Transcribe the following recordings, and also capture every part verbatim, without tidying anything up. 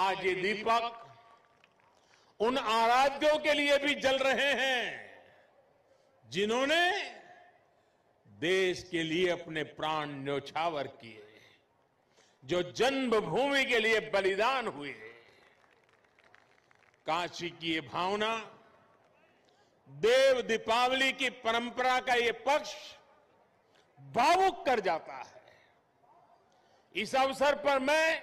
आज ये दीपक उन आराध्यों के लिए भी जल रहे हैं जिन्होंने देश के लिए अपने प्राण न्योछावर किए, जो जन्मभूमि के लिए बलिदान हुए। काशी की ये भावना, देव दीपावली की परंपरा का ये पक्ष भावुक कर जाता है। इस अवसर पर मैं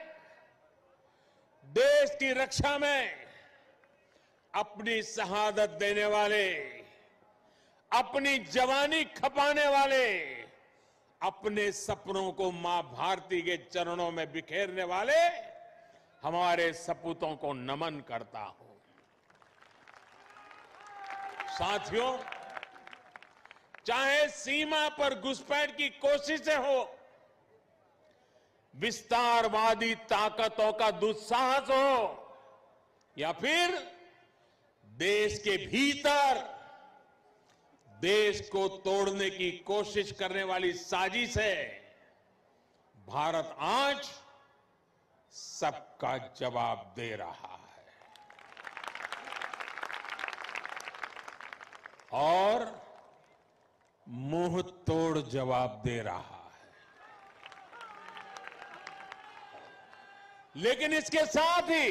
देश की रक्षा में अपनी शहादत देने वाले, अपनी जवानी खपाने वाले, अपने सपनों को मां भारती के चरणों में बिखेरने वाले हमारे सपूतों को नमन करता हूं। साथियों, चाहे सीमा पर घुसपैठ की कोशिशें हो, विस्तारवादी ताकतों का दुस्साहस हो, या फिर देश के भीतर देश को तोड़ने की कोशिश करने वाली साजिश है, भारत आज सबका जवाब दे रहा है और मुंह तोड़ जवाब दे रहा है। लेकिन इसके साथ ही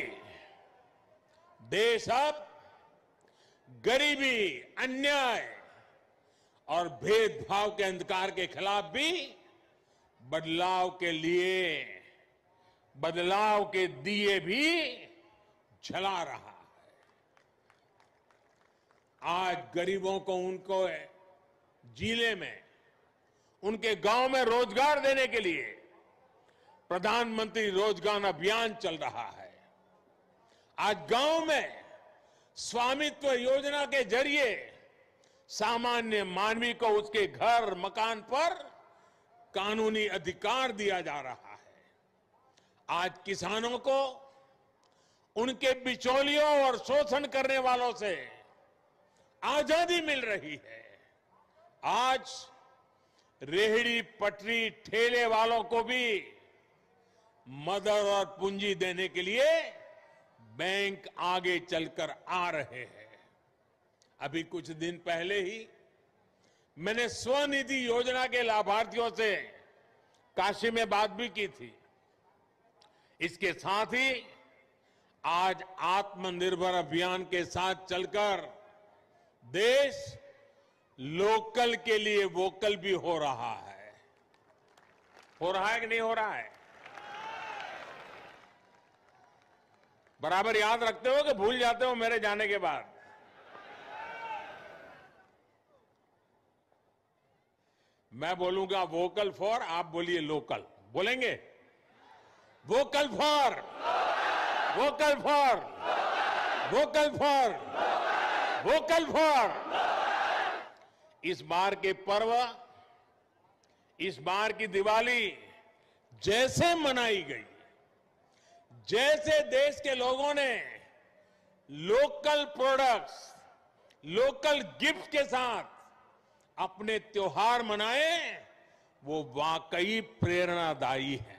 देश अब गरीबी, अन्याय और भेदभाव के अंधकार के खिलाफ भी बदलाव के लिए बदलाव के दिए भी जला रहा है। आज गरीबों को उनको जिले में, उनके गांव में रोजगार देने के लिए प्रधानमंत्री रोजगार अभियान चल रहा है। आज गांव में स्वामित्व योजना के जरिए सामान्य मानवी को उसके घर, मकान पर कानूनी अधिकार दिया जा रहा है। आज किसानों को उनके बिचौलियों और शोषण करने वालों से आजादी मिल रही है। आज रेहड़ी पटरी ठेले वालों को भी मदद और पूंजी देने के लिए बैंक आगे चलकर आ रहे हैं। अभी कुछ दिन पहले ही मैंने स्वनिधि योजना के लाभार्थियों से काशी में बात भी की थी। इसके साथ ही आज आत्मनिर्भर अभियान के साथ चलकर देश लोकल के लिए वोकल भी हो रहा है। हो रहा है कि नहीं हो रहा है? बराबर याद रखते हो कि भूल जाते हो मेरे जाने के बाद? मैं बोलूंगा वोकल फॉर, आप बोलिए लोकल। बोलेंगे? Vocal for, vocal for, vocal for, vocal for. इस बार के पर्व, इस बार की दिवाली जैसे मनाई गई, जैसे देश के लोगों ने लोकल प्रोडक्ट्स, लोकल गिफ्ट के साथ अपने त्योहार मनाए, वो वाकई प्रेरणादायी है।